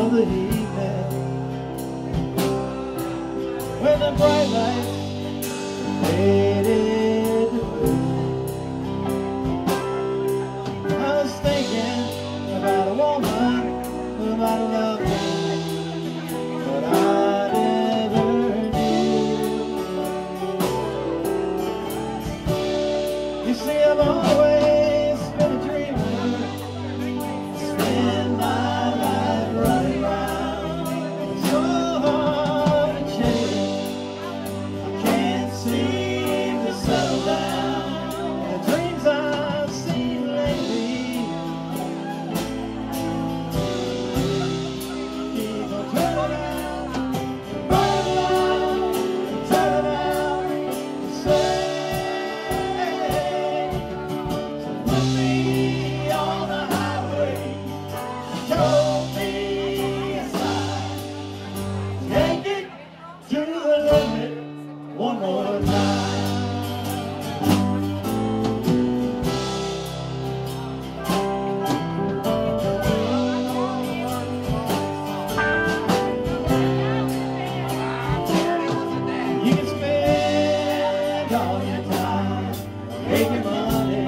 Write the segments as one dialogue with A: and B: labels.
A: of the evening, when the bright lights faded to blue. I was thinking about a woman who might love me, but I never knew. You see, I've always been a dreamer, spend my life running round. It's so hard to change, I can't seem to settle down. The dreams I've seen lately keep on turning around, burning around, turning around. Say, so put me on the highway, show me a sign, take it to the limit one more time. You can spend all your time making money.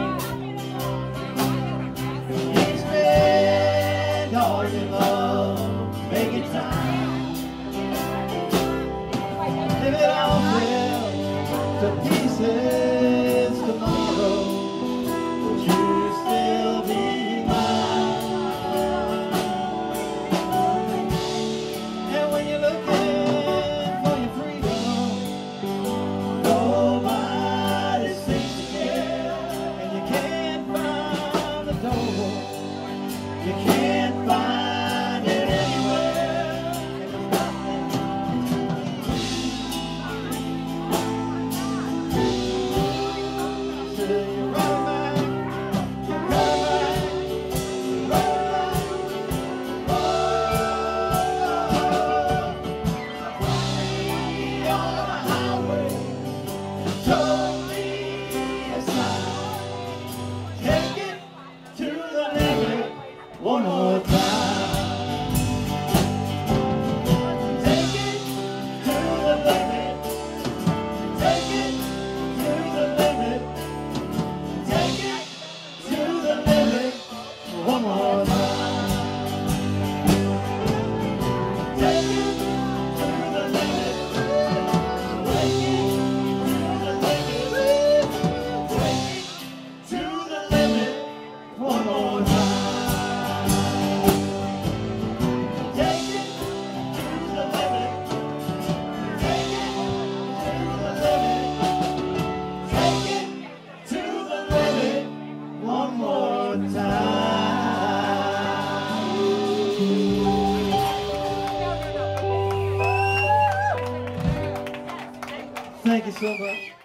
A: You can spend all your love making time. If it all fell to pieces tomorrow, would you still be mine? And when you're looking for your freedom, nobody seems to care, and you can't find the door, you can't find it anywhere, and there's nothing till you run back, you come back, you run back. Oh, on the highway, show me a sign, take it to the limit one more time. Take it to the limit, take it to the limit, take it to the limit one more time. Take it to the limit, take it to the limit, take it to the limit one more time. Take it to the limit, take it to the limit, take it to the limit one more time. Thank you so much.